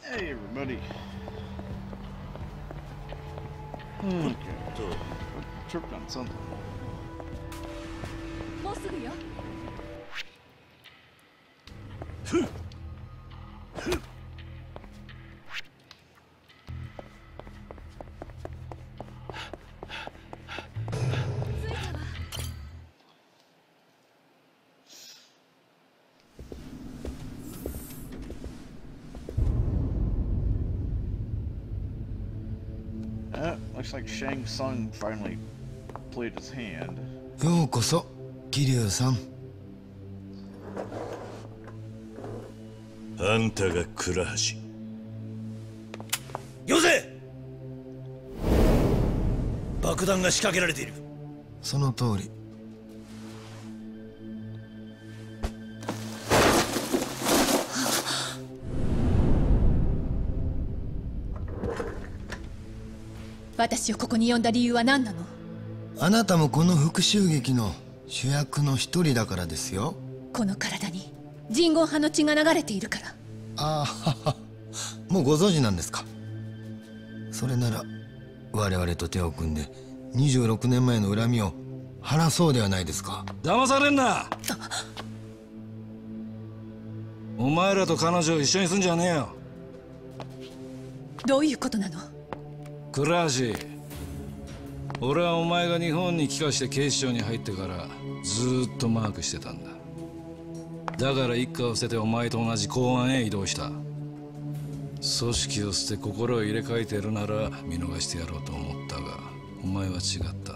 Hey everybody. Okay. Tripped on something. もうすぐよ。 Looks like Shang Tsung finally played his hand. ようこそ、桐生さん。 あんたが倉橋。よせ！爆弾が仕掛けられている。 その通り。 私をここに呼んだ理由は何なの？ あなたもこの復讐劇の主役の一人だからですよ。 この体に人言派の血が流れているから。 ああ、もうご存知なんですか。それなら我々と手を組んで26年前の恨みを晴らそうではないですか。 騙されんな。お前らと彼女を一緒にすんじゃねえよ。 どういうことなの？ 倉橋、俺はお前が日本に帰化して警視庁に入ってからずーっとマークしてたんだ。だから一家を捨ててお前と同じ公安へ移動した。組織を捨て心を入れ替えてるなら見逃してやろうと思ったが、お前は違った。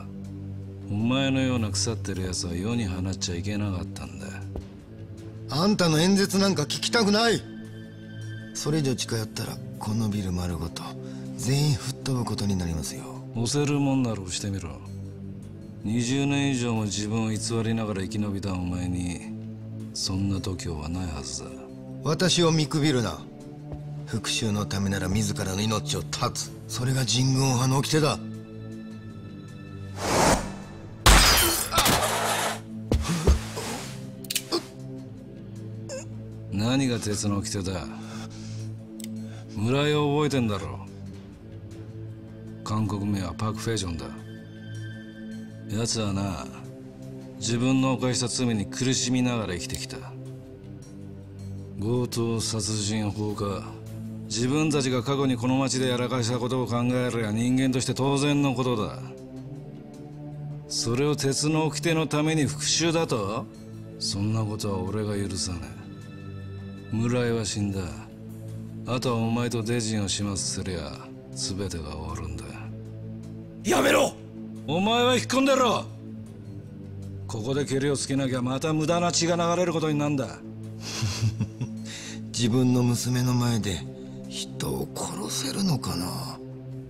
お前のような腐ってる奴は世に放っちゃいけなかったんだ。 あんたの演説なんか聞きたくない。それ以上近寄ったらこのビル丸ごと全員吹っ飛ぶことになりますよ。 押せるもんなら押してみろ。20年以上も自分を偽りながら生き延びたお前にそんな度胸はないはずだ。 私を見くびるな。復讐のためなら自らの命を絶つ。それが人軍派の掟だ。 何が鉄の掟だ。村井を覚えてんだろ。韓国名はパク・フェジョンだ。奴はな、自分の犯した罪に苦しみながら生きてきた。強盗殺人放火、自分たちが過去にこの町でやらかしたことを考えりゃ人間として当然のことだ。それを鉄の掟のために復讐だと？そんなことは俺が許さねえ。村井は死んだ。あとはお前と出陣を始末すりゃ全てが終わるんだ。やめろ！お前は引っ込んでろ！ここでケリをつけなきゃまた無駄な血が流れることになんだ。 自分の娘の前で人を殺せるのかな。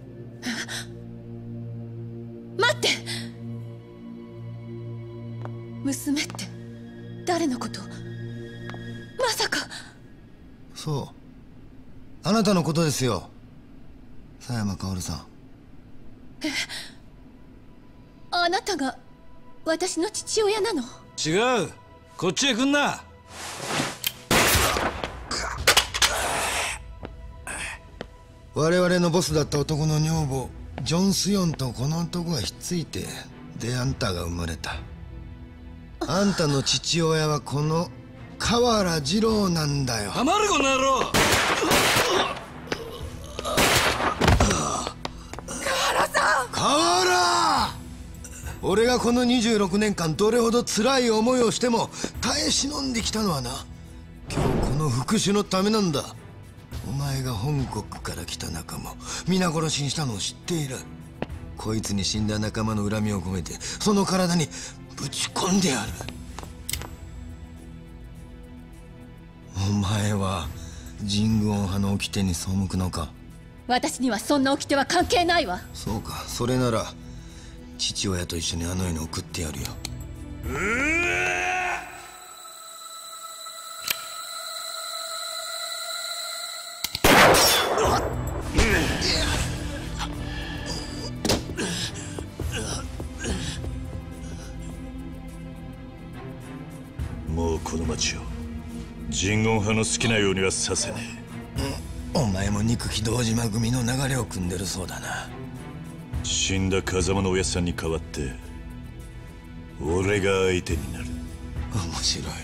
待って！娘って誰のこと？まさか。 そう、あなたのことですよ、佐山薫さん。 あなたが私の父親なの？ 違う、こっちへ来んな。 我々のボスだった男の女房ジョン・スヨンとこの男がひっついてであんたが生まれた。あんたの父親はこの河原二郎なんだよ。 黙れこの野郎！ 河原！俺がこの26年間どれほど辛い思いをしても耐え忍んできたのはな、今日この復讐のためなんだ。お前が本国から来た仲間を皆殺しにしたのを知っている。こいつに死んだ仲間の恨みを込めてその体にぶち込んでやる。お前は人軍派の掟に背くのか。 私にはそんな掟は関係ないわ。 そうか、それなら父親と一緒にあの世に送ってやるよ。 もうこの町を人言派の好きなようにはさせねえ。 お前も憎き堂島組の流れを組んでるそうだな。 死んだ風間のおやっさんに代わって俺が相手になる。 面白い。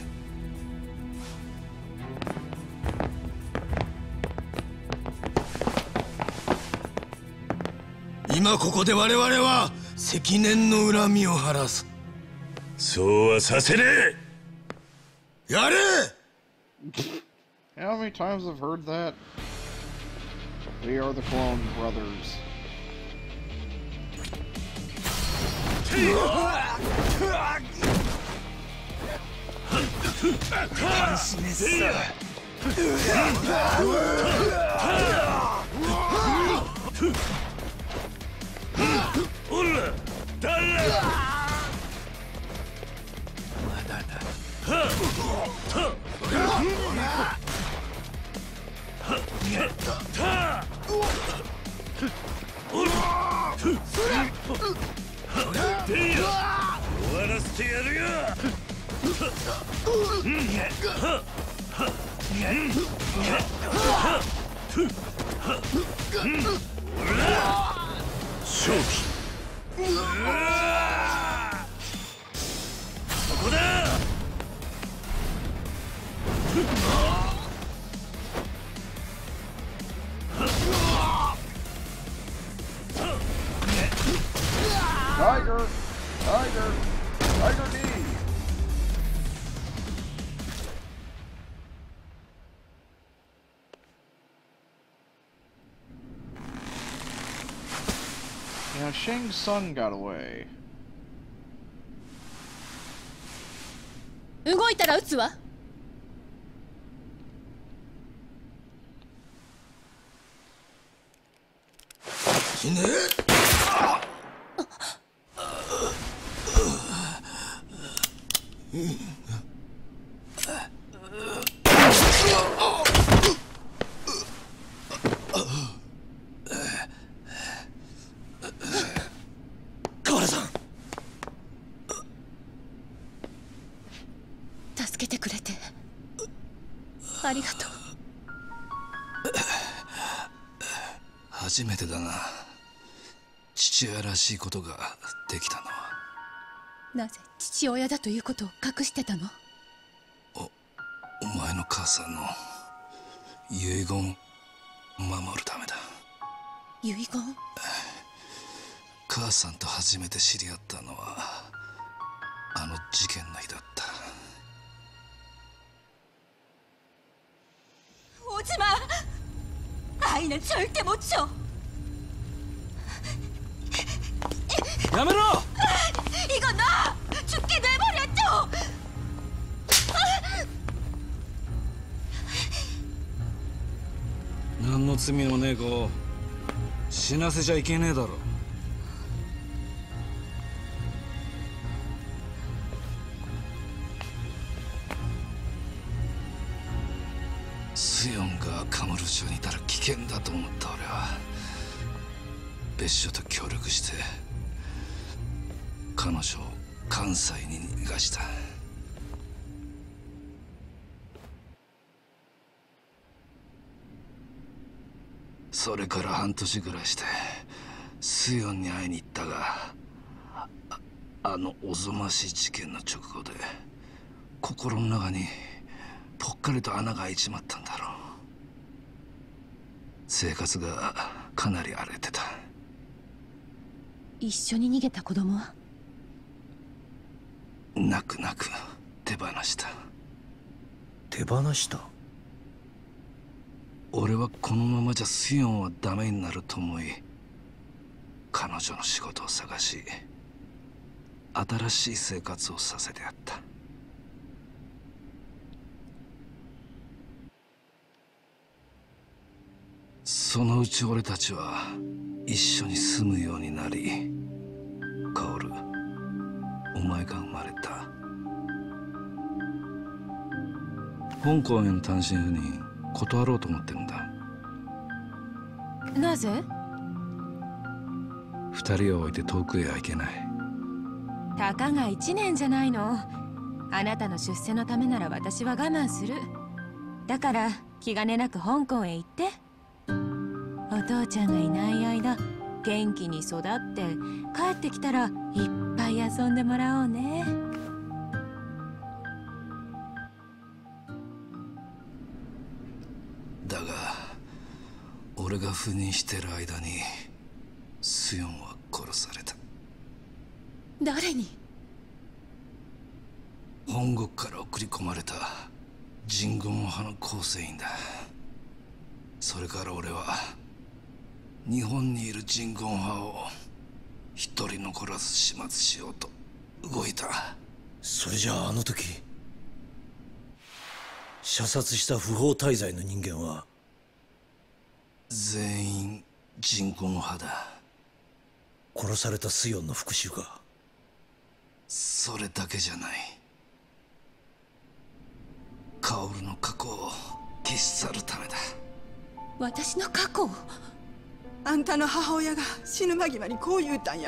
今ここで我々は積年の恨みを晴らす。 そうはさせねえ。やれ。 How many times I've heard that? We are the Clone Brothers. Tiger! Tiger! Tiger knee! Now Shang Tsung got away. 動いたら撃つわ。 死ね。河原さん。 助けてくれてありがとう。 初めてだな、父親らしいことができたのは。 なぜ父親だということを隠してたの？ お前の母さんの遺言を守るためだ。 遺言？ 母さんと初めて知り合ったのはあの事件の日だった。 오지마! 아이는 절대 못 줘! やめろ! 이거 놔! 죽게 내버렸죠! 何の罪もねえ子を死なせちゃいけねえだろ。スヨンがカムル町にいたら危険だと思った俺は別所と協力して彼女を関西に逃がした。それから半年ぐらいしてスヨンに会いに行ったが、あのおぞましい事件の直後で心の中にぽっかりと穴が開いちまったんだろう。生活がかなり荒れてた。 一緒に逃げた子供は？ 泣く泣く手放した。 手放した？ 俺はこのままじゃスヨンはダメになると思い彼女の仕事を探し新しい生活をさせてやった。そのうち俺たちは一緒に住むようになり、薫、お前が生まれた。香港への単身赴任断ろうと思ってるんだ。 なぜ？ 二人を置いて遠くへは行けない。 たかが1年じゃないの。あなたの出世のためなら私は我慢する。だから気兼ねなく香港へ行って。 父ちゃんがいない間元気に育って帰ってきたらいっぱい遊んでもらおうね。 だが俺が赴任してる間にスヨンは殺された。 誰に？ 本国から送り込まれたジングン派の構成員だ。それから俺は日本にいるジングン派を一人残らず始末しようと動いた。 それじゃああの時射殺した不法滞在の人間は全員ジングン派だ。 殺されたスヨンの復讐か？ それだけじゃない。カオルの過去を消し去るためだ。 私の過去を？ あんたの母親が死ぬ間際にこう言うたんや。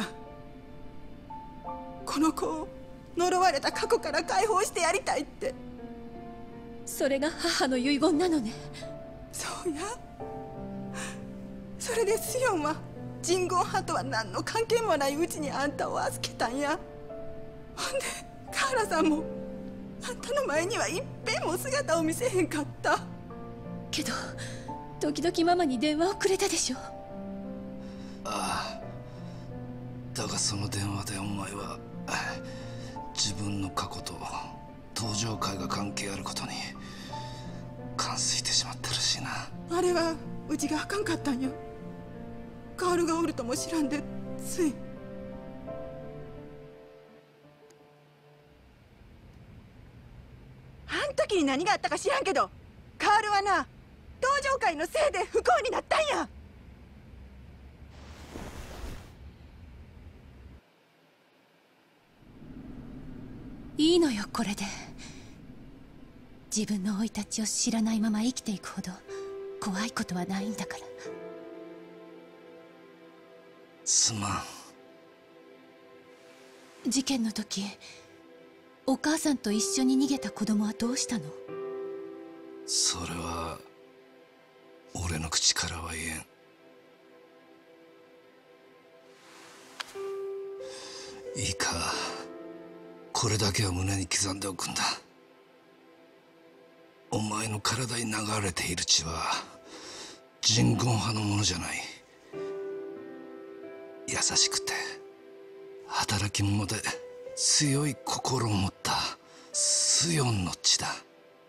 この子を呪われた過去から解放してやりたいって。 それが母の遺言なのね。 そうや。それでスヨンはジンゴン派とは何の関係もないうちにあんたを預けたんや。ほんでカーラさんもあんたの前にはいっぺんも姿を見せへんかった。 けど時々ママに電話をくれたでしょ。 ああ、だがその電話でお前は自分の過去と登場会が関係あることに感づいてしまったらしいな。 あれはうちがあかんかったんや。カールがおるとも知らんでつい。あん時に何があったか知らんけど、カールはな登場会のせいで不幸になったんや。 いいのよこれで。自分の生い立ちを知らないまま生きていくほど怖いことはないんだから。 すまん。 事件の時お母さんと一緒に逃げた子供はどうしたの？ それは俺の口からは言えん。いいか、これだけは胸に刻んでおくんだ。お前の体に流れている血はジングン派のものじゃない。優しくて働き者で強い心を持ったスヨンの血だ。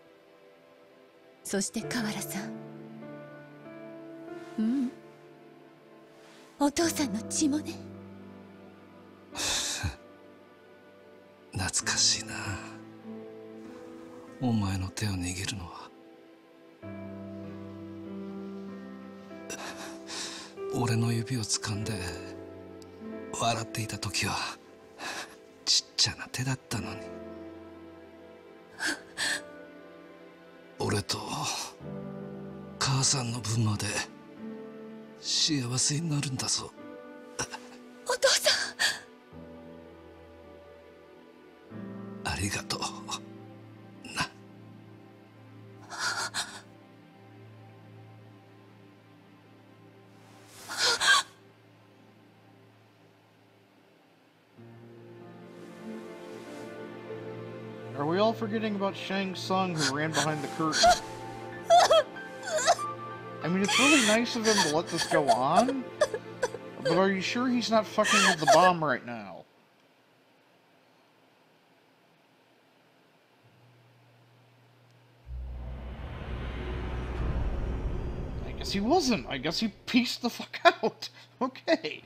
そして河原さん、うん、お父さんの血もね。 懐かしいな。お前の手を握るのは俺の指を掴んで笑っていた時はちっちゃな手だったのに。俺と母さんの分まで幸せになるんだぞ。 お父さん、ありがとうな。 Are we all forgetting about Shang Tsung who ran behind the curtain? I mean, it's really nice of him to let this go on, but are you sure he's not fucking with the bomb right now? I guess he wasn't. I guess he pieced the fuck out. Okay.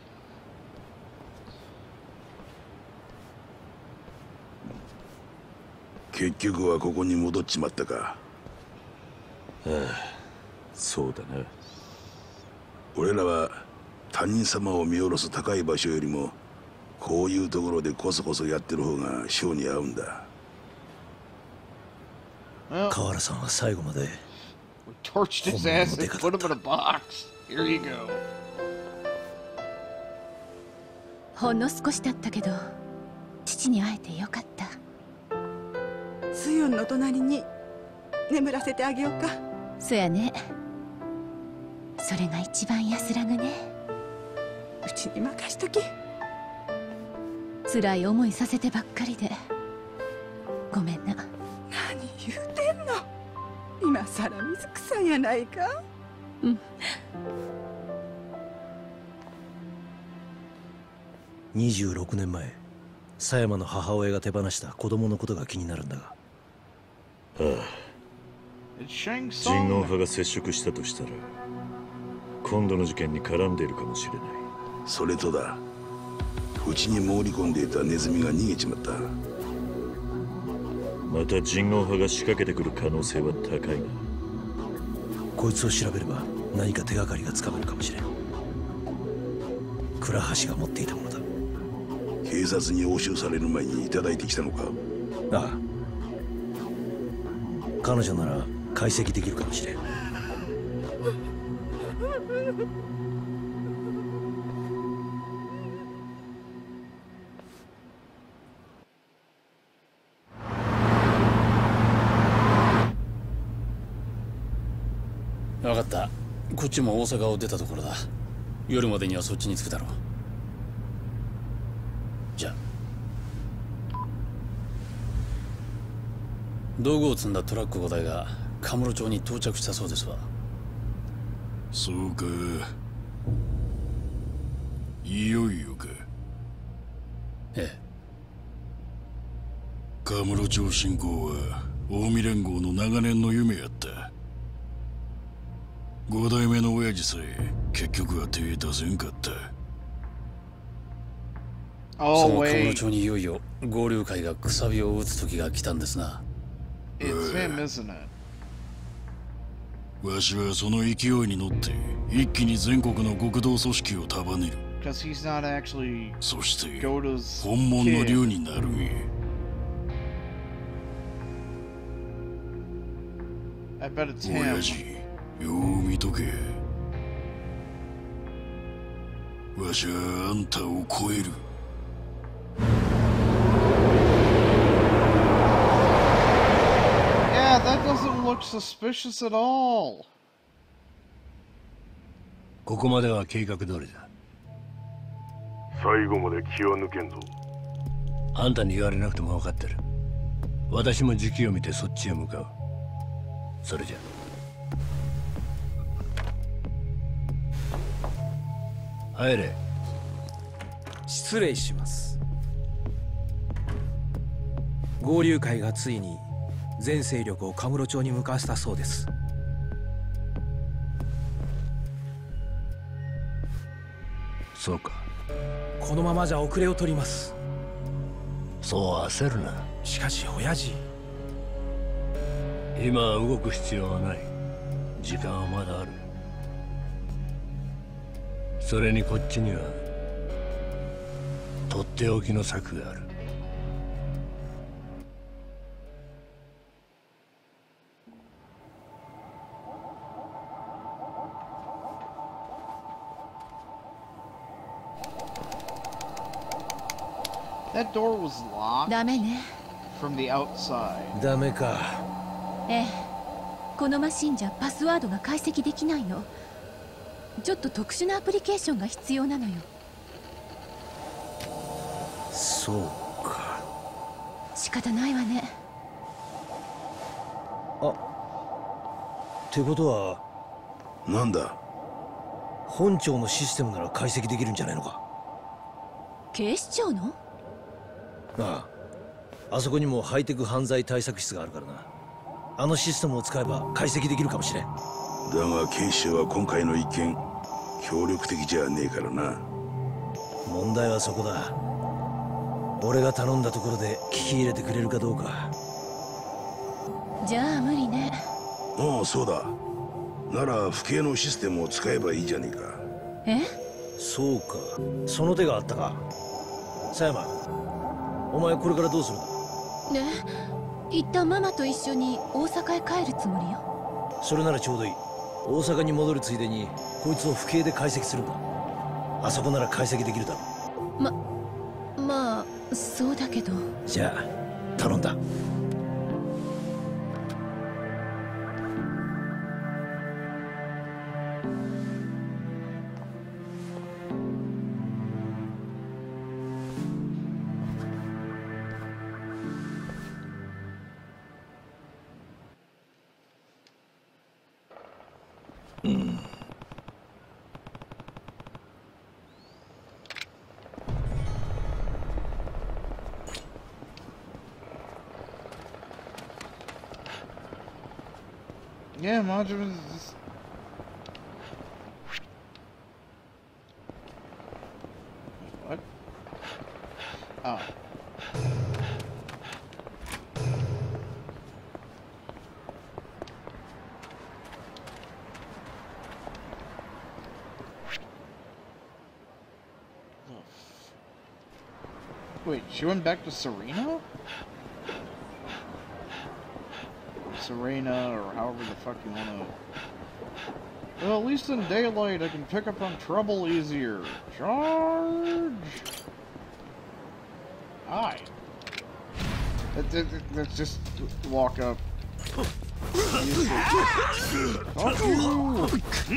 結局はここに戻っちまったか。 ああ、そうだな。 俺らは他人様を見下ろす高い場所よりもこういうところでコソコソやってる方が性に合うんだ。 Well, 河原さんは最後まで we torched his ass and put him in a box. Here you go. ほんの少しだったけど父に会えてよかった。 スヨンの隣に眠らせてあげようか。 そやね。 それが一番安らぐね。 うちに任しとき。 辛い思いさせてばっかりでごめんな。 何言うてんの。今さら水草やないか。 うん。 26年前、狭山の母親が手放した子供のことが気になるんだが。 ああ。人言派が接触したとしたら今度の事件に絡んでいるかもしれない。 それとだ、うちに潜り込んでいたネズミが逃げちまった。 また人言派が仕掛けてくる可能性は高いな。 こいつを調べれば何か手がかりがつかめるかもしれん。倉橋が持っていたものだ。 警察に押収される前にいただいてきたのか。 ああ、彼女なら解析できるかもしれん。 分かった。こっちも大阪を出たところだ。夜までにはそっちに着くだろう。じゃあ。道具を積んだトラック5台がカムロ町に到着したそうですわ。 そうか、いよいよか。 ええ。 カムロ町侵攻は近江連合の長年の夢やった。5代目の親父さえ結局は手出せんかった。 そのカムロ町にいよいよ合流会がくさびを打つ時が来たんですな。 It's him, isn't it? わしはその勢いに乗って一気に全国の極道組織を束ねる。そして本物の竜になるんや。親父、よう見とけ。わしはあんたを超える。 Yeah, that doesn't look suspicious at all. ここまでは計画通りだ。 最後まで気は抜けんぞ。 あんたに言われなくても分かってる。私も時期を見てそっちへ向かう。それじゃ。入れ。 失礼します。合流会がついに全勢力をカムロ町に向かわせたそうです。 そうか。 このままじゃ遅れを取ります。 そう焦るな。 しかし親父、 今は動く必要はない。時間はまだある。それにこっちにはとっておきの策がある。 That door was locked ダメね。 from the outside. ダメか。 ええ。このマシンじゃパスワードが解析できないの。ちょっと特殊なアプリケーションが必要なのよ。 そうか。 仕方ないわね。 ってことはなんだ。 本庁のシステムなら解析できるんじゃないのか。 警視庁の？ ああ、あそこにもハイテク犯罪対策室があるからな。あのシステムを使えば解析できるかもしれん。 だが警視庁は今回の一件協力的じゃねえからな。 問題はそこだ。俺が頼んだところで聞き入れてくれるかどうか。 じゃあ無理ね。 ああ、そうだ。なら府警のシステムを使えばいいじゃねえか。 え？ そうか、その手があったか。狭山、お前これからどうするんだ？ ねえ、一旦ママと一緒に大阪へ帰るつもりよ。 それならちょうどいい。大阪に戻るついでにこいつを府警で解析するんだ。あそこなら解析できるだろう。 まあそうだけど。 じゃあ頼んだ。 Yeah, Majima is just... What? Oh. Wait, she went back to Serena? Serena, or however the fuck you wanna... Well, at least in daylight I can pick up on trouble easier. Charge! Aye. Let's just walk up. Fuck you!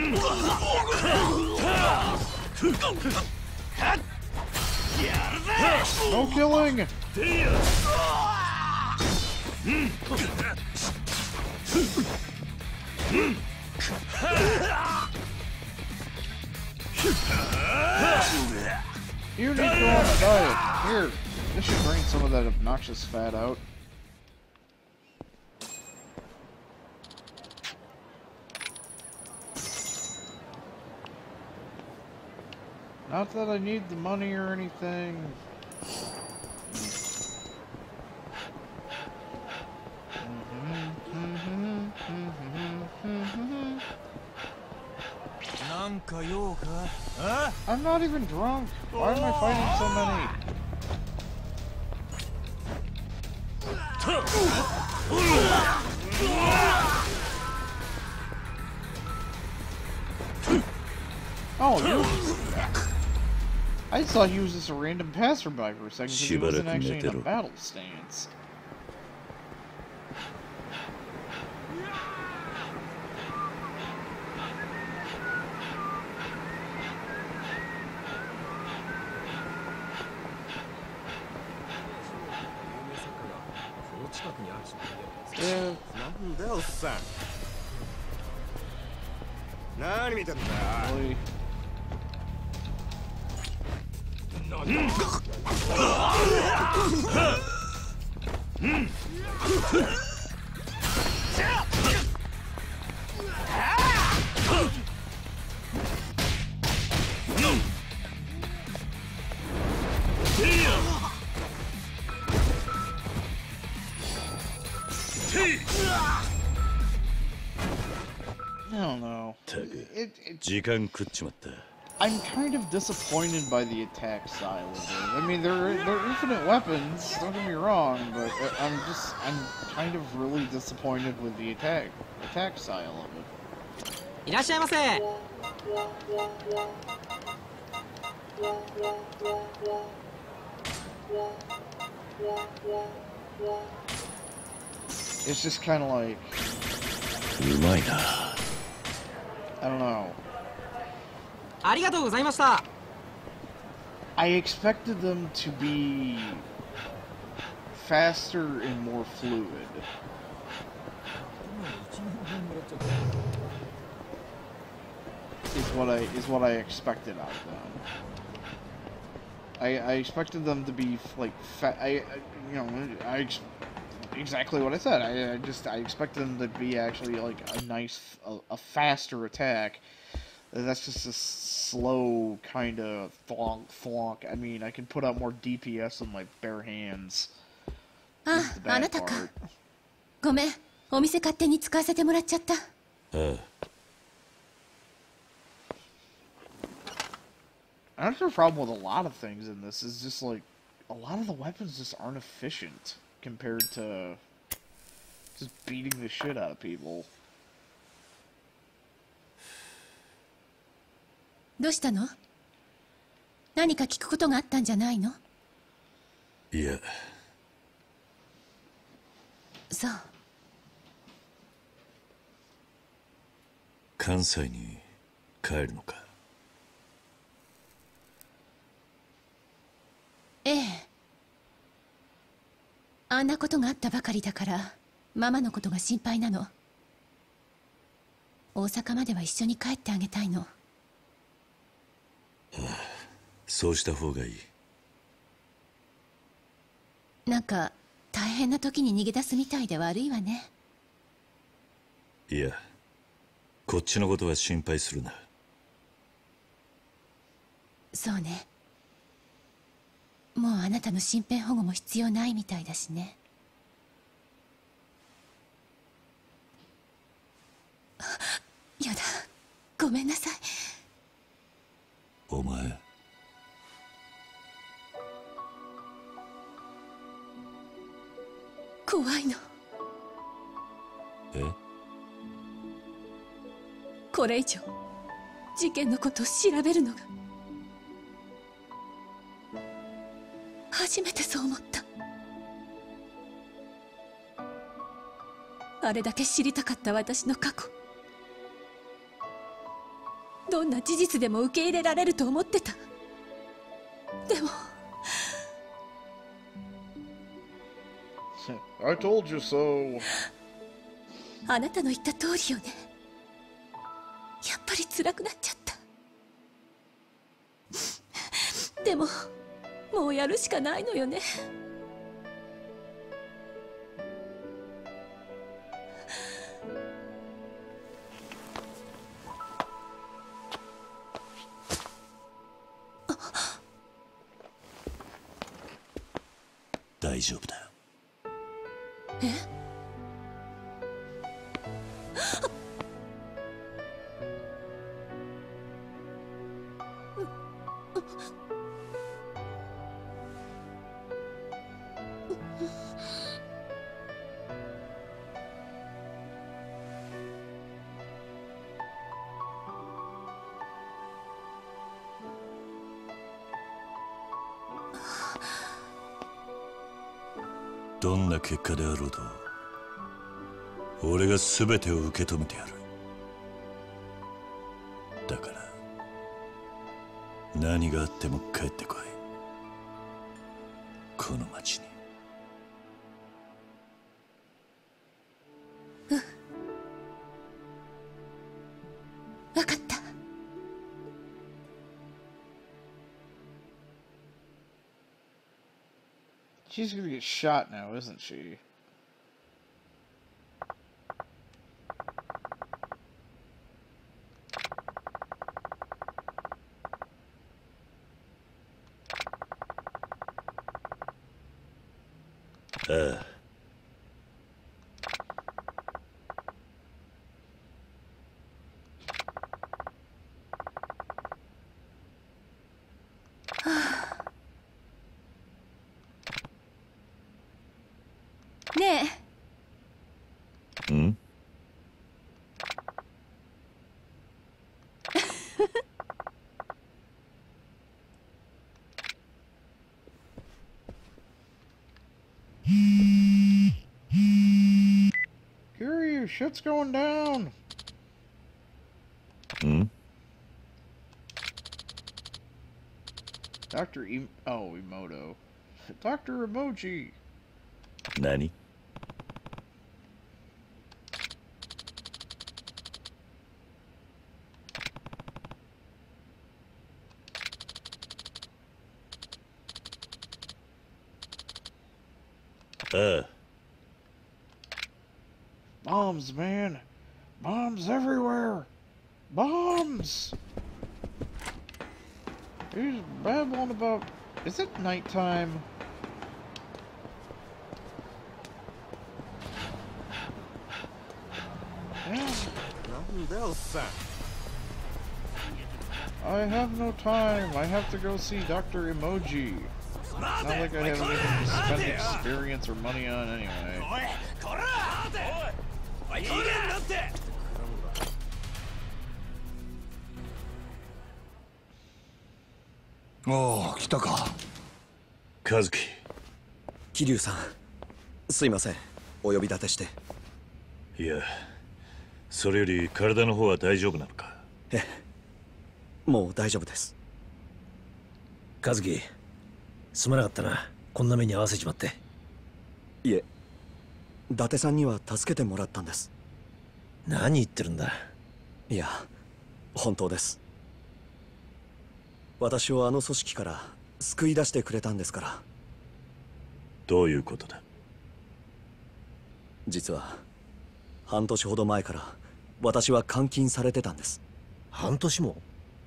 No killing! You need to go on a diet. Here, this should bring some of that obnoxious fat out. Not that I need the money or anything. I'm not even drunk. Why am I fighting so many? Oh, I thought he was just a random passerby for a second because he wasn't actually in a battle stance. Yeah. なんだよおっさん。何見てんだよ。I don't know. I'm kind of disappointed by the attack style of it. I mean, they're infinite weapons, don't get me wrong, but I'm kind of really disappointed with the attack style of it. いらっしゃいませ。 It's just kind of like... I don't know. ありがとうございました。 I expected them to be faster and more fluid. Is what I expected out of them. I expected them to be like exactly what I said. I expected them to be actually like a faster attack. That's just a slow kind of thonk. I mean, I can put out more DPS with my bare hands. Ah, あなたか。ごめん、お店勝手に使わせてもらっちゃった。 That's the problem with a lot of things in this, is just like, a lot of the weapons just aren't efficient compared to just beating the shit out of people. どうしたの？何か聞くことがあったんじゃないの？ いや。 そう。 関西に帰るのか？ ええ。あんなことがあったばかりだから、ママのことが心配なの。 大阪までは一緒に帰ってあげたいの。 そうした方がいい。 なんか大変な時に逃げ出すみたいで悪いわね。 いや、こっちのことは心配するな。 そうね。もうあなたの身辺保護も必要ないみたいだしね。やだ、ごめんなさい。 お前、 怖いの。 え？ これ以上事件のことを調べるのが初めてそう思った。あれだけ知りたかった私の過去、どんな事実でも受け入れられると思ってた。でも I told you so. あなたの言った通りよね。やっぱり辛くなっちゃった。でももうやるしかないのよね。 大丈夫だよ。 え？ どんな結果であろうと、俺が全てを受け止めてやる。だから何があっても帰ってこい、この町に。 分かった。 She's gonna get shot now, isn't she? Kiryu, shit's going down. Dr. Emoto. Dr. Emoji. Nani? Bombs, man. Bombs everywhere. Bombs. He's babbling about... Is it nighttime? Yeah. I have no time. I have to go see Dr. Emoji. Not like I have anything to spend experience or money on anyway. Oh, 来たか。 和樹。 桐生さん、すいません。お呼び立てして。 いや、それより体の方は大丈夫なのか？ ええ、もう大丈夫です。 和樹、すまなかったな。こんな目に遭わせちまって。 いえ、伊達さんには助けてもらったんです。 何言ってるんだ。 いや、本当です。私をあの組織から救い出してくれたんですから。 どういうことだ？ 実は半年ほど前から私は監禁されてたんです。 半年も？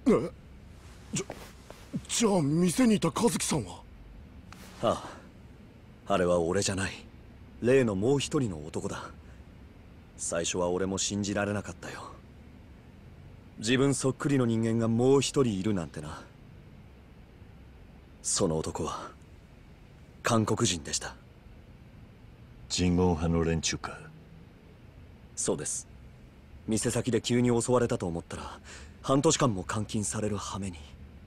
じゃあ店にいた和樹さんは？ ああ、あれは俺じゃない。例のもう一人の男だ。最初は俺も信じられなかったよ。自分そっくりの人間がもう一人いるなんてな。その男は韓国人でした。 人言派の連中か？ そうです。店先で急に襲われたと思ったら半年間も監禁される羽目に。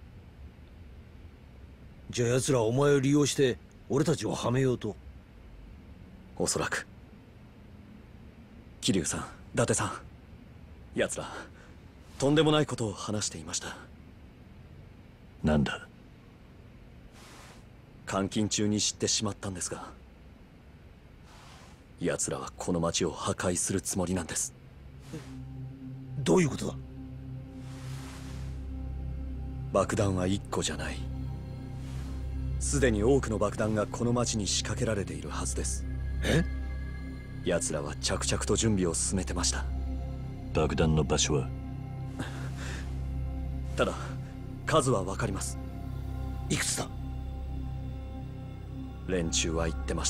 じゃあ奴らはお前を利用して俺たちをはめようと？ おそらく。桐生さん、伊達さん、奴らとんでもないことを話していました。 なんだ？ 監禁中に知ってしまったんですが、奴らはこの町を破壊するつもりなんです。 どういうことだ？ 爆弾は1個じゃない。すでに多くの爆弾がこの町に仕掛けられているはずです。 え？ 奴らは着々と準備を進めてました。 爆弾の場所は？ ただ数は分かります。 いくつだ？ 連中は言ってました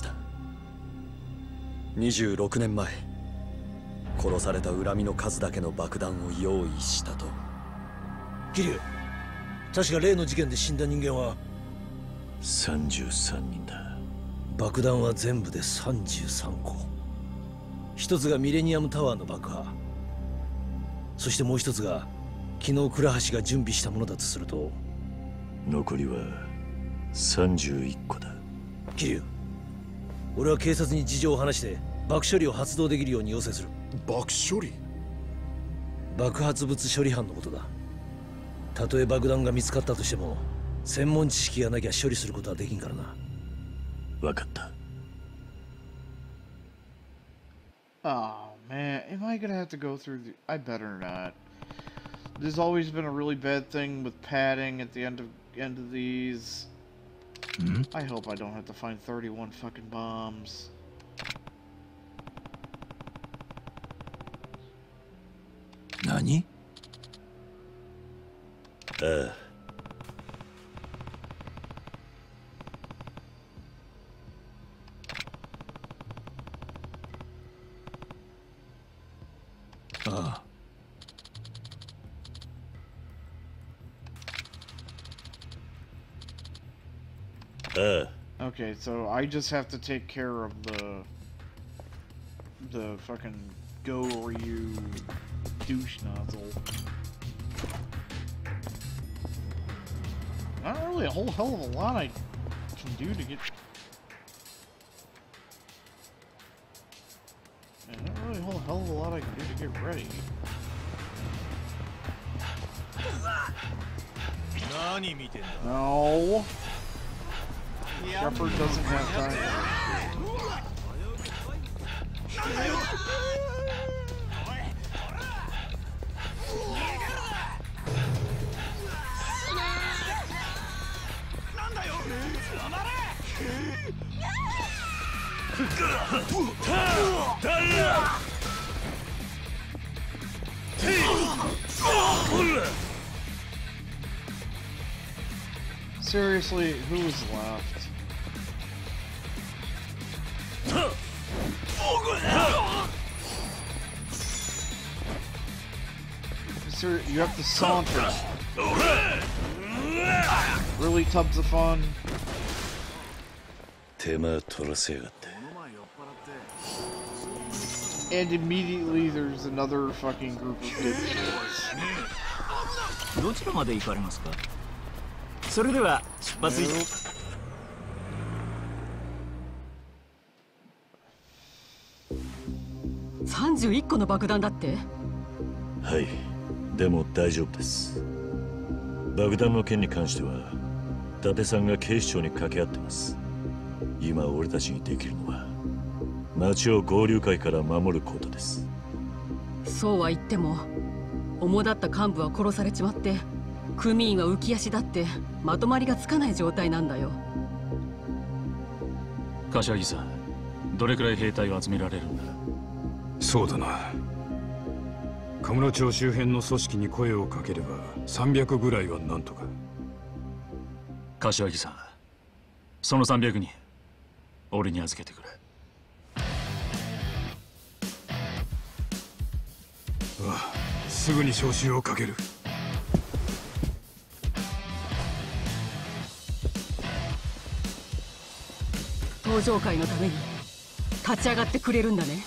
。26年前殺された恨みの数だけの爆弾を用意したと。 桐生、確か例の事件で死んだ人間は 33人だ。 爆弾は全部で33個。一つがミレニアムタワーの爆破、そしてもう一つが昨日倉橋が準備したものだとすると、 残りは31個だ。 桐生、俺は警察に事情を話して爆処理を発動できるように要請する。 爆処理？ 爆発物処理班のことだ。たとえ爆弾が見つかったとしても専門知識がなきゃ処理することはできんからな。 分かった。 Oh man, am I gonna have to go through the... I better not. There's always been a really bad thing with padding at the end of these. I hope I don't have to find 31 fucking bombs. Nani? ああ。 Okay, so I just have to take care of the fucking Go-Ryu douche nozzle. Not really a whole hell of a lot I can do to get... Yeah, not really a whole hell of a lot I can do to get ready. No! Shepard doesn't have time. Seriously, who is left? Sir, you have to saunter. Really, tubs of fun. And immediately there's another fucking group of dipshits. どちらまで行かれますか？それでは出発。 31個の爆弾だって？ はい、でも大丈夫です。爆弾の件に関しては伊達さんが警視庁に掛け合ってます。今俺たちにできるのは町を合流会から守ることです。 そうは言っても主だった幹部は殺されちまって、組員は浮き足だってまとまりがつかない状態なんだよ。 柏木さん、どれくらい兵隊を集められるんだ？ そうだな。カムロ町周辺の組織に声をかければ300ぐらいはなんとか。 柏木さん、その300人俺に預けてくれ。 ああ、すぐに招集をかける。 登場会のために立ち上がってくれるんだね。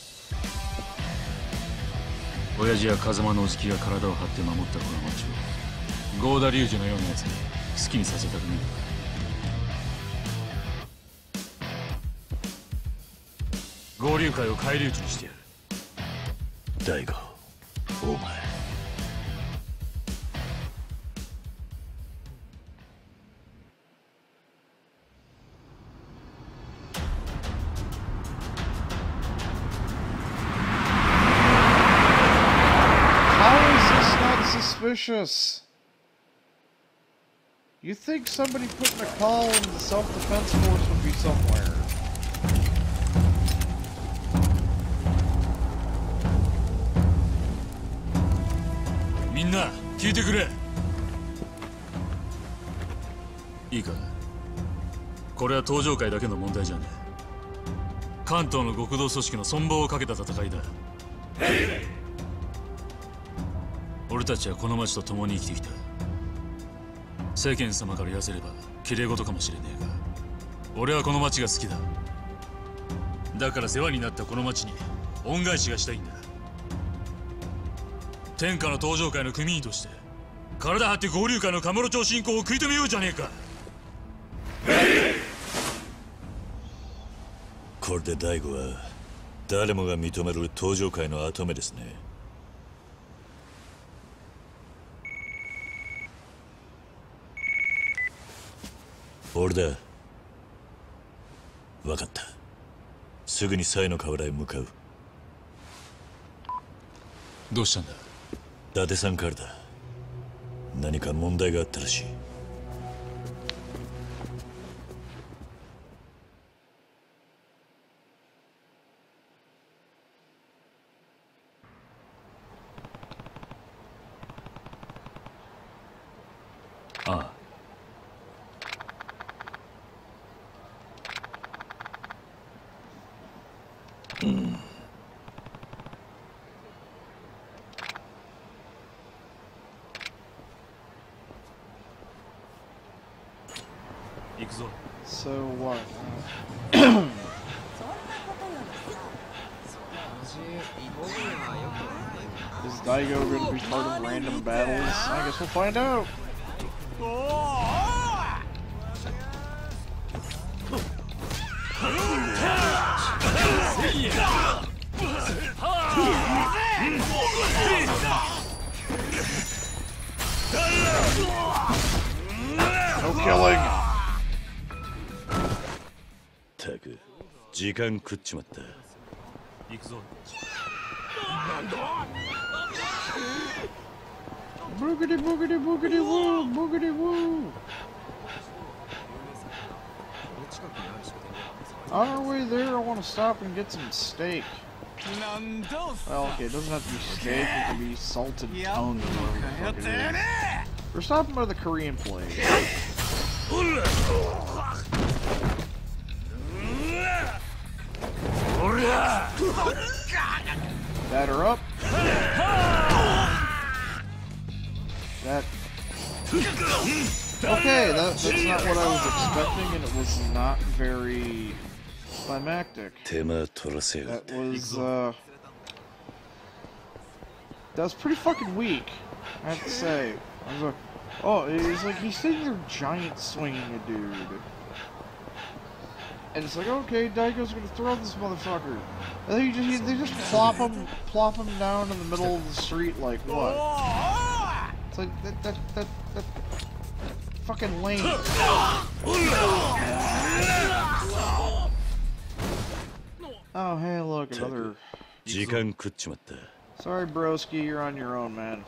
親父や風間のおじきが体を張って守ったこの町を郷田隆二のようなやつに好きにさせたくねえ。合流会を返り討ちにしてやる。 大悟、お前。 Suspicious. You think somebody putting a call in the self-defense force would be somewhere. Minna, 聞いてくれ。いいか、これは登場会だけの問題じゃねえ。関東の極道組織の存亡をかけた戦いだ。俺たちはこの町と共に生きてきた。世間様から言わせれば綺麗事かもしれねえが、俺はこの町が好きだ。だから世話になったこの町に恩返しがしたいんだ。天下の登場会の組員として体張って合流会のカムロ町侵攻を食い止めようじゃねえか。 これで大悟は誰もが認める登場会の跡目ですね。俺だ。分かった。すぐにサイの河原へ向かう。 どうしたんだ？ 伊達さんからだ。何か問題があったらしい。 ああ。行くぞ。 So what? Is Daigo going to be part of random battles? I guess we'll find out. No killing. たく、時間食っちまった。 行くぞ。 Boogity boogity boogity woo, boogity woo. On our way there, I want to stop and get some steak. Well, okay, it doesn't have to be steak, it can be salted tongue or whatever the fuck it is. We're stopping by the Korean place. Batter up. That. Okay, that's not what I was expecting, and it was not very climactic. That was pretty fucking weak, I have to say. I was like, oh, it's like he's sitting there giant swinging a dude. And it's like, okay, Daigo's gonna throw this motherfucker. And then they just plop him down in the middle of the street like what? It's like that fucking lame. Oh hey, look, another Sorry, broski, you're on your own, man.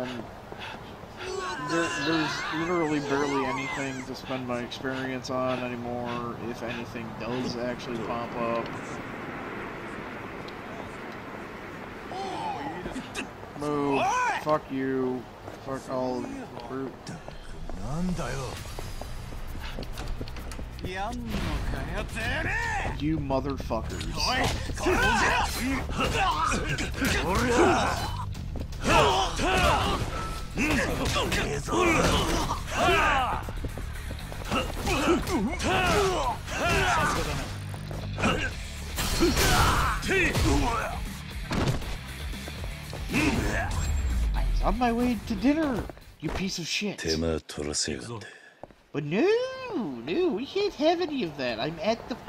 There's literally barely anything to spend my experience on anymore, if anything does actually pop up. Move. Fuck you. Fuck all group. You motherfuckers. I was on my way to dinner, you piece of shit. But no, we can't have any of that. I'm at the...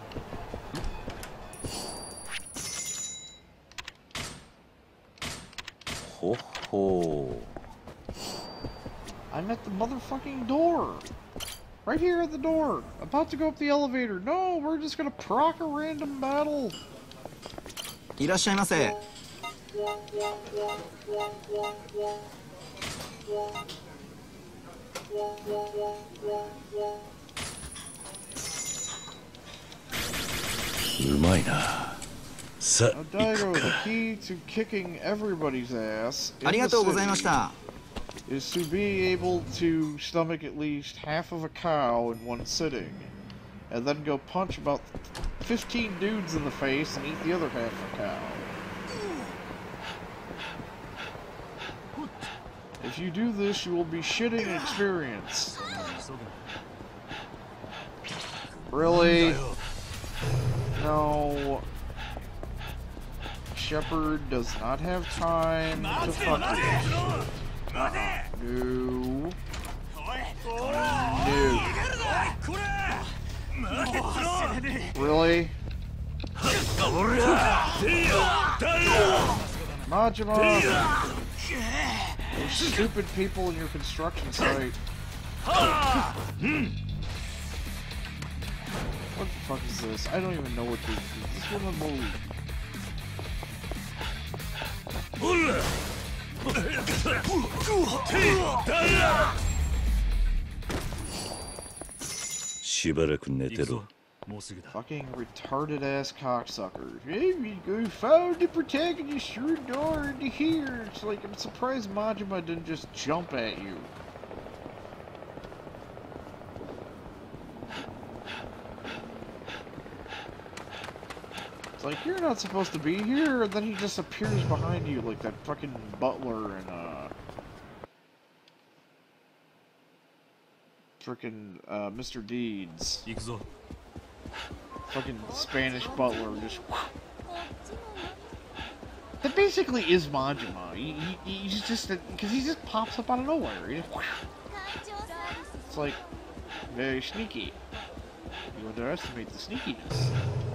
Ho ho. I'm at the motherfucking door. Right here at the door. About to go up the elevator. No, we're just gonna proc a random battle. いらっしゃいませ。 うまいな。さあ、行くか。 The key to kicking everybody's ass ありがとうございました。 is to be able to stomach at least half of a cow in one sitting, and then go punch about 15 dudes in the face and eat the other half of a cow. If you do this, you will be shitting experience. Really? No. Shepard does not have time to fuck with shit. No. No. Really? Majima! Those stupid people in your construction site. What the fuck is this? I don't even know what this is. This woman will... Fucking retarded ass cocksuckers. Hey, we found the protagonist through a door into here. It's like, I'm surprised Majima didn't just jump at you. It's like, you're not supposed to be here, and then he just appears behind you like that fucking butler in, frickin', Mr. Deeds. Fucking Spanish butler just... That basically is Majima. He's just... Because he just pops up out of nowhere. He just... It's like... Very sneaky. You underestimate the sneakiness.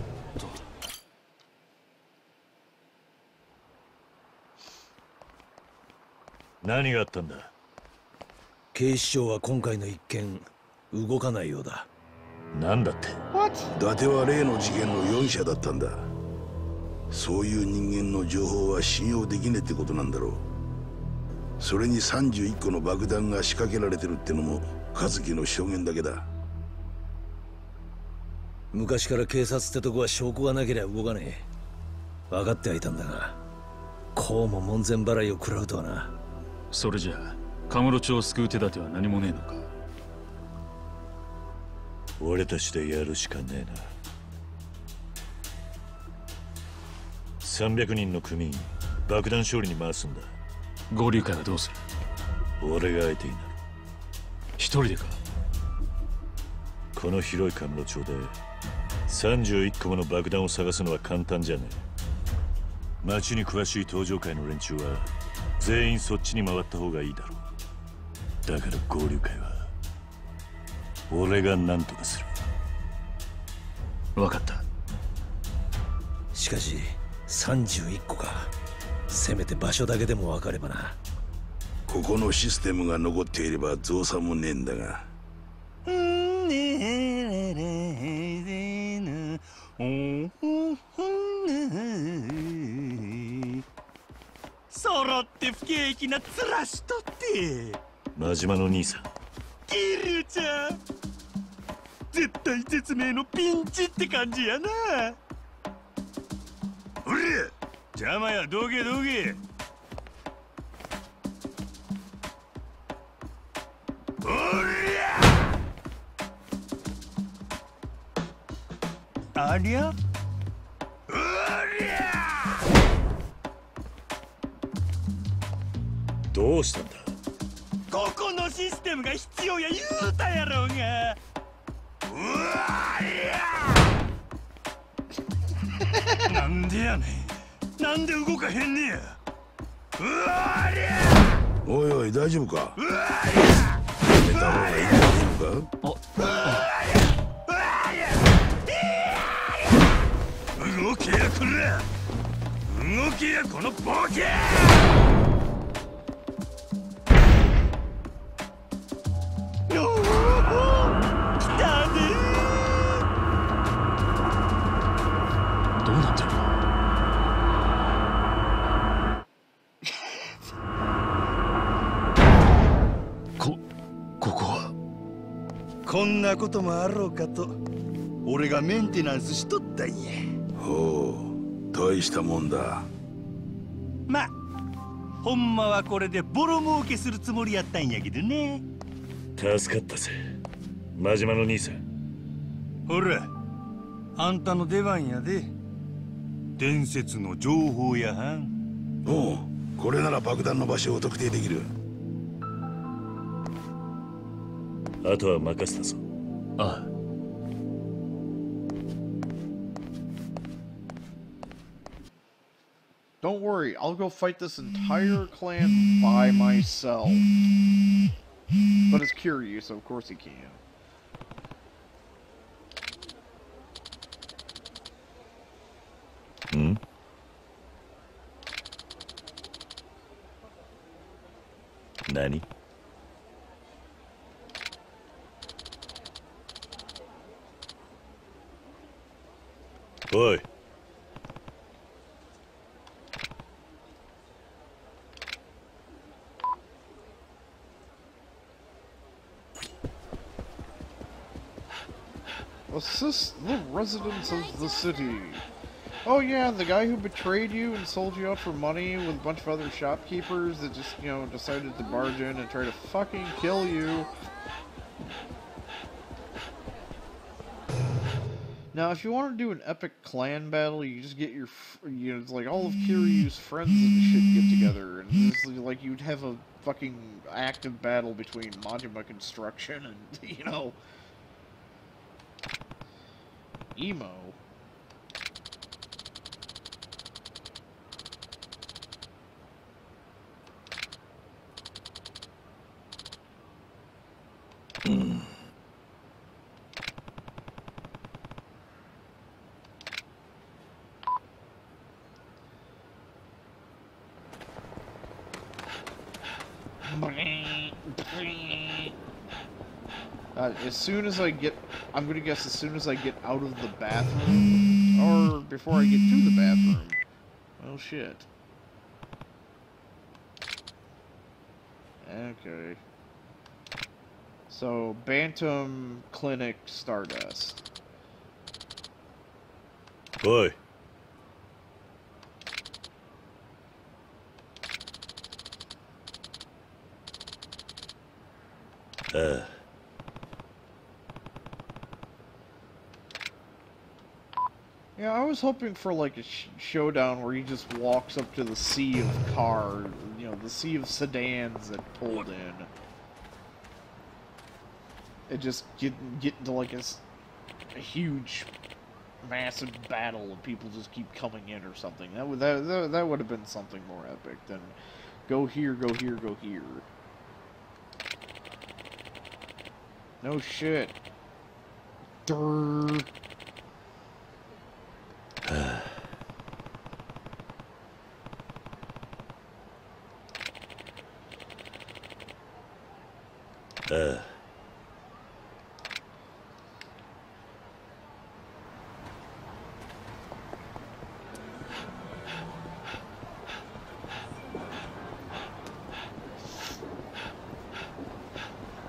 Naniがあったんだ? 警視庁は今回の一件動かないようだ。 なんだって? What? 伊達は例の事件の容疑者だったんだ。そういう人間の情報は信用できねえってことなんだろう。それに31個の爆弾が仕掛けられてるってのも和樹の証言だけだ。 昔から警察ってとこは証拠がなければ動かねえ。分かってはいたんだが、こうも門前払いを食らうとはな。 それじゃあカムロ町を救う手立ては何もねえのか。 俺たちでやるしかねえな。300人の組員爆弾処理に回すんだ。 合流会はどうする？ 俺が相手になる。 一人でか？ この広いカムロ町で31個もの爆弾を探すのは簡単じゃねえ。町に詳しい登場会の連中は全員そっちに回った方がいいだろう。だから合流会は俺が何とかする。 分かった。 しかし31個か。せめて場所だけでも分かればな。 ここのシステムが残っていれば造作もねえんだが。 揃って不景気な面しとって。 真島の兄さん。 キリュウちゃん、絶体絶命のピンチって感じやな。おりゃ、邪魔や、どけどけ。おりゃ、ありゃ、おりゃ。 どうしたんだ。 ここのシステムが必要や言うたやろうが。うわーなんでやねん。なんで動かへんねや。うわりゃ。 おいおい、大丈夫か。うわりゃ。やめた方がいいんじゃねえのか。 動けやこら。動けやこのボケ。こんなこともあろうかと俺がメンテナンスしとったんや。 ほう、大したもんだ。 ま、ほんまはこれでボロ儲けするつもりやったんやけどね。 助かったぜ、真島の兄さん。 ほら、あんたの出番やで。伝説の情報やはん。 おう、これなら爆弾の場所を特定できる。 あとは任せたぞ。 ああ。 Don't worry, I'll go fight this entire clan by myself. But it's Kiryu, so of course he can. Hmm? Nani? Oi. Assist the residents of the city. Oh yeah, the guy who betrayed you and sold you out for money with a bunch of other shopkeepers that just, you know, decided to barge in and try to fucking kill you. Now, if you want to do an epic clan battle, you just get your, you know, it's like all of Kiryu's friends and shit get together, and it's like you'd have a fucking active battle between Majima Construction and, you know, Emo. As soon as I get, I'm gonna guess as soon as I get out of the bathroom, or before I get to the bathroom. Oh shit. Okay. So, Bantam Clinic Stardust. Boy. Yeah, I was hoping for like a showdown where he just walks up to the sea of cars, you know, the sea of sedans that pulled in. And just get into like a huge, massive battle and people just keep coming in or something. That would have been something more epic than go here, go here, go here. No shit. Durr.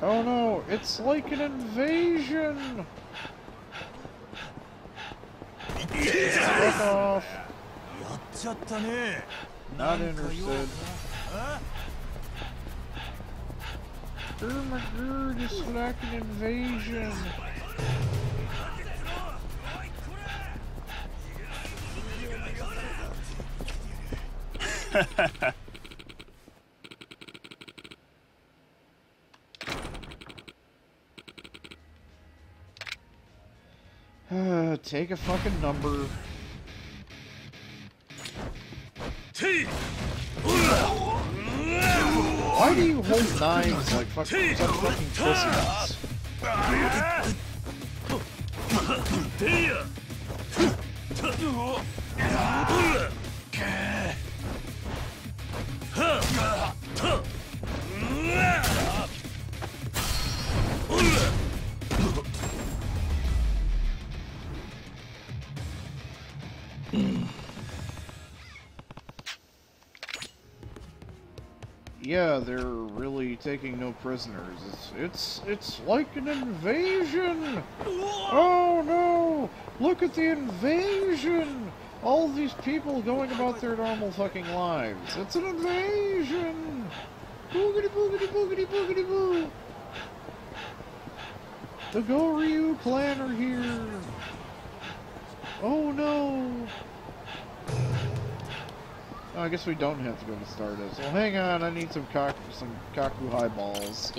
Oh no, it's like an invasion! Fuck off. Not interested. Oh my god, it's like an invasion. Take a fucking number. Why do you hold knives like fucking pussies? Yeah, they're really taking no prisoners. It's like an invasion! Oh no! Look at the invasion! All these people going about their normal fucking lives. It's an invasion! Boogity boogity boogity boogity boo! The Goryu clan are here! Oh no! Oh, I guess we don't have to go to Stardust. Well, hang on, I need some Kaku highballs.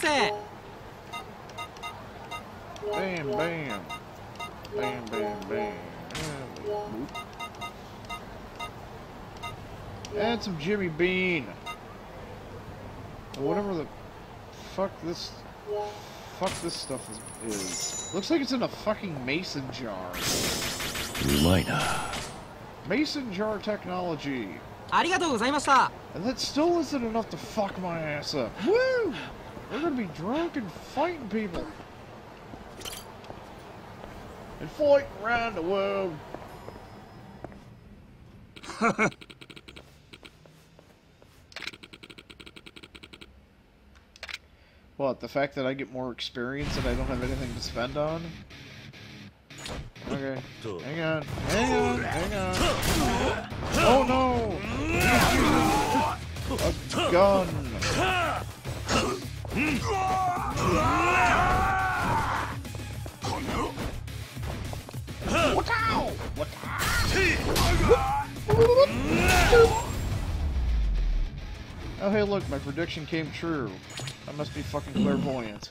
Bam, bam. Bam, bam, bam. And some Jimmy Bean. Whatever the fuck this stuff is. Looks like it's in a fucking mason jar. Mason jar technology. And that still isn't enough to fuck my ass up. Woo! We're gonna be drunk and fighting people. And fighting around the world. What, the fact that I get more experience and I don't have anything to spend on? Okay. Hang on. Hang on. Hang on. Oh no! A gun! Oh hey look, my prediction came true. I must be fucking clairvoyant.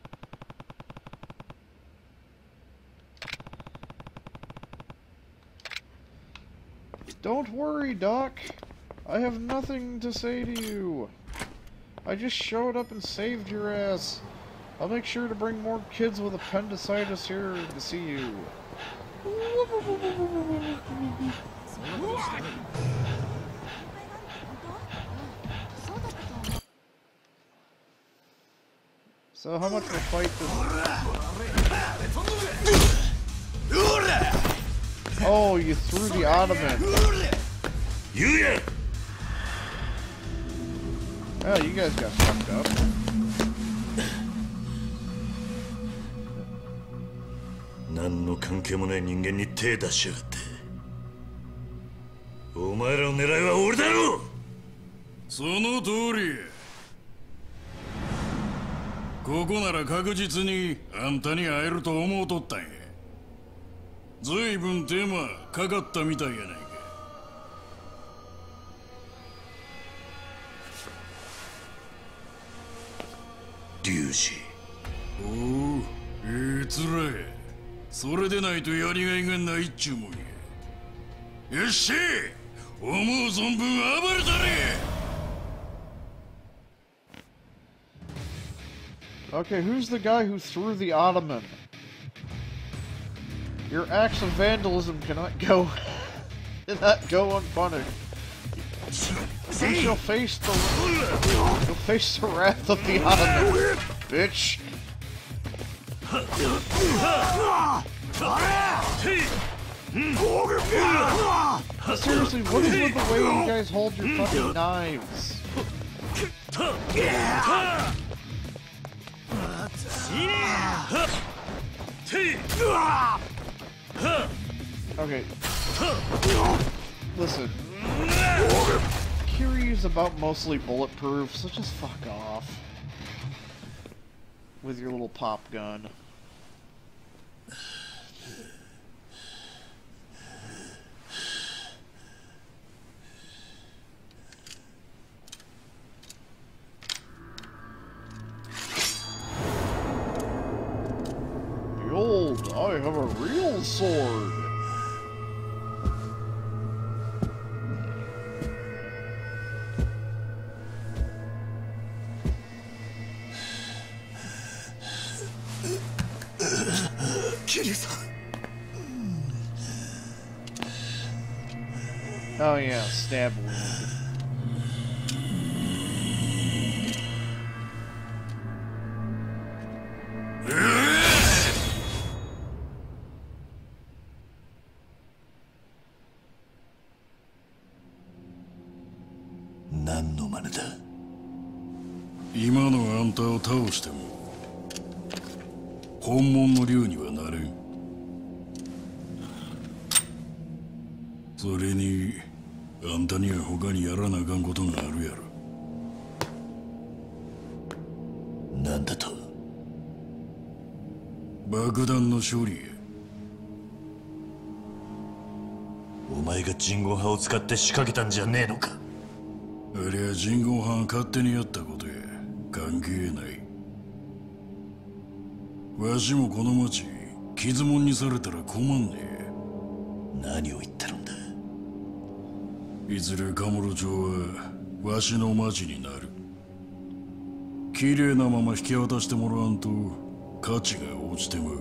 Don't worry, Doc. I have nothing to say to you. I just showed up and saved your ass. I'll make sure to bring more kids with appendicitis here to see you. So how much will fight this? Oh, you threw the Ottoman. Oh, you guys got fucked up. No関係もない人間に手出しやがって。お前らの狙いは俺だろ。 その通り。ここなら確実にあんたに会えると思うとったんや。ずいぶん手間かかったみたいやないか。 龍二。 おお、ええつらや。それでないとやりがいがないっちゅうもんや。よっしゃ、思う存分暴れたれ。 Okay, who's the guy who threw the Ottoman? Your acts of vandalism cannot go unpunished. You'll face the wrath of the Ottoman, bitch. Seriously, what is with the way you guys hold your fucking knives? Okay. Listen. Kiryu's about mostly bulletproof, so just fuck off. With your little pop gun. Behold, I have a real sword. Oh yeah, stab wound. 何の真似だ。今のあんたを倒しても本物の竜にはなれん。それにあんたには他にやらなあかんことがあるやろ。なんだと。爆弾の処理や。お前が人工派を使って仕掛けたんじゃねえのか。あれは人工派が勝手にやったことや。関係ない。わしもこの町傷もんにされたら困んねえ。何を言ってるんだ。いずれカムロ町はわしの町になる。綺麗なまま引き渡してもらわんと価値が落ちてまう。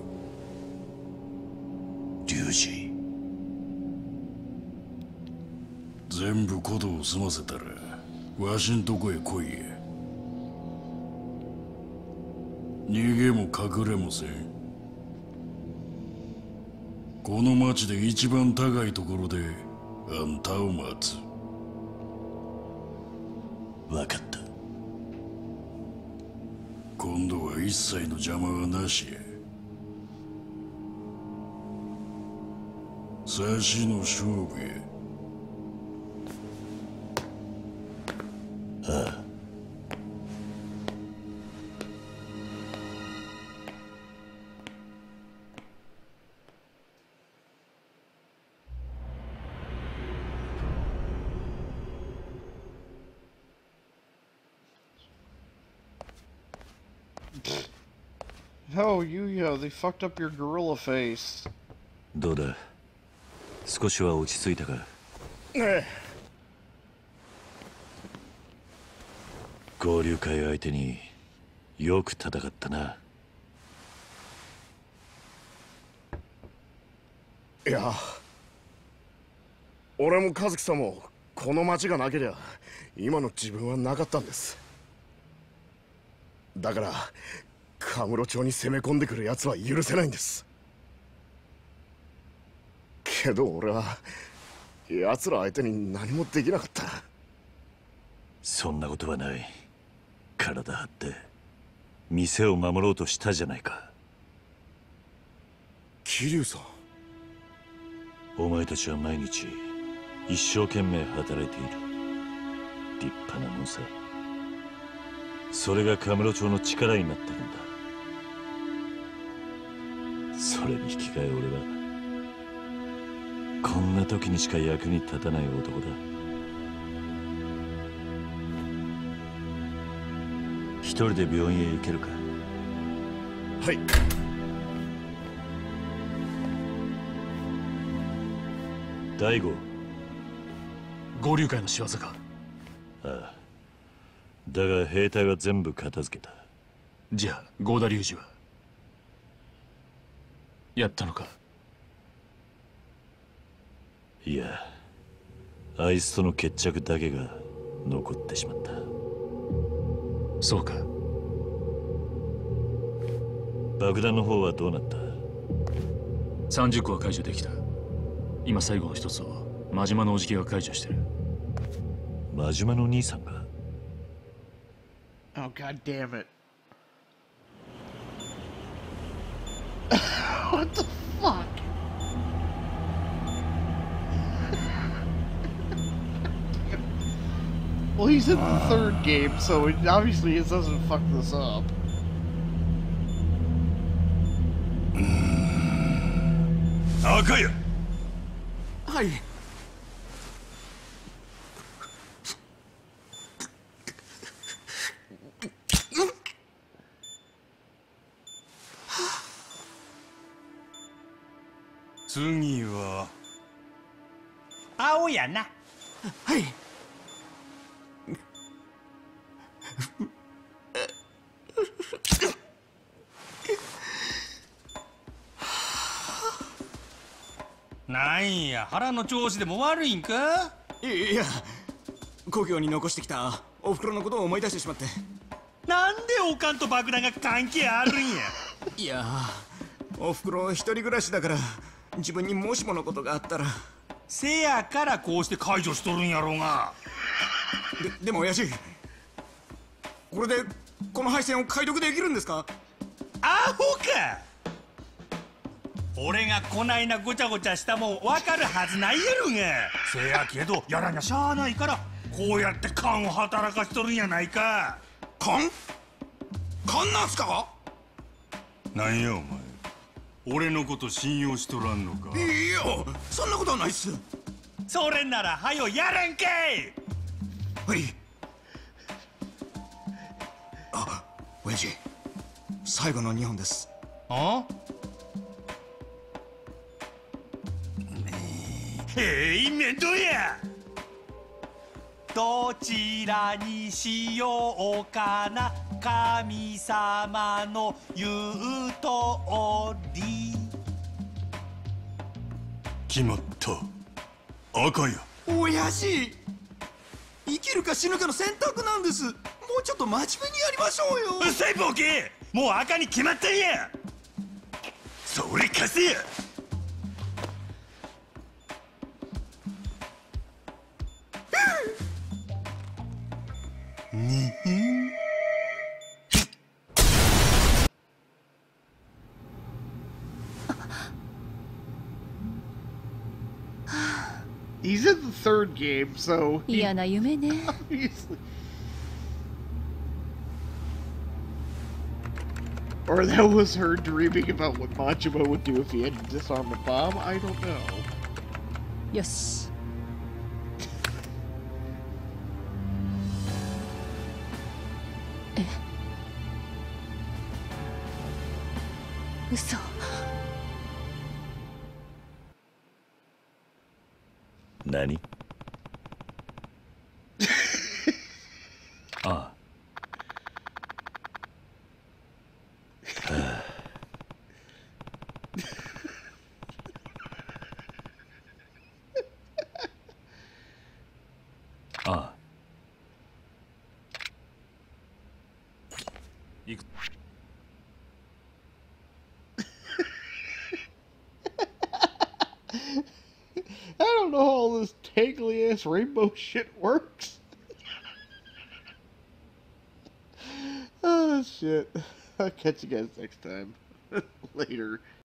龍二、全部ことを済ませたらわしんとこへ来いや。逃げも隠れもせん。この町で一番高いところであんたを待つ。分かった。今度は一切の邪魔はなしや。差しの勝負や。ああ。 No, Yuya, they fucked up your gorilla face. どうだ、少しは落ち着いたか。合流会相手によく戦ったな。 いや、俺も和樹さんもこの町がなけりゃ今の自分はなかったんです。だからカムロ町に攻め込んでくる奴は許せないんです。けど俺は奴ら相手に何もできなかった。 そんなことはない。体張って店を守ろうとしたじゃないか。 桐生さん、 お前たちは毎日一生懸命働いている。立派なもんさ。それがカムロ町の力になってるんだ。それに引き換え俺はこんな時にしか役に立たない男だ。一人で病院へ行けるか。 はい。 大悟、 合流会の仕業か。 ああ、だが兵隊は全部片付けた。 じゃあ合田隆二はやったのか。 いや、あいつとの決着だけが残ってしまった。 そうか。 爆弾の方はどうなった。 30個は解除できた。今最後の一つを真島のおじきが解除してる。 真島の兄さんが。 Oh god damn it. What the fuck? Well, he's in the third game, so it obviously it doesn't fuck this up. Akaya! はい。 次は青やな。 はい。 なんや、腹の調子でも悪いんか？ いや、故郷に残してきたお袋のことを思い出してしまって。 なんでおかんと爆弾が関係あるんや？ いや、お袋一人暮らしだから自分にもしものことがあったら。 せやからこうして解除しとるんやろうが。 でも親父、これでこの配線を解読できるんですか？ アホか！俺がこないなごちゃごちゃしたもん分かるはずないやろが。せやけどやらにゃしゃあないからこうやって勘を働かしとるんやないか。 勘なんすか？ なんやお前、俺のこと信用しとらんのか？ いや、そんなことはないっす。 それならはよやらんけい。 はい。あ、親父、最後の2本です。 あ？面倒や。どちらにしようかな、神様の言うとおり。 決まった。赤や。 親父、生きるか死ぬかの選択なんです。もうちょっと真面目にやりましょうよ。 うっさいボケ、もう赤に決まったんや。それ貸せや。 He's in the third game, so 嫌な夢ね。 obviously. Or that was her dreaming about what Majima would do if he had to disarm a bomb? I don't know. よし。え？嘘。 何？ああ。ああ。行く。 I don't know how all this tangly ass rainbow shit works. Oh shit. I'll catch you guys next time. Later.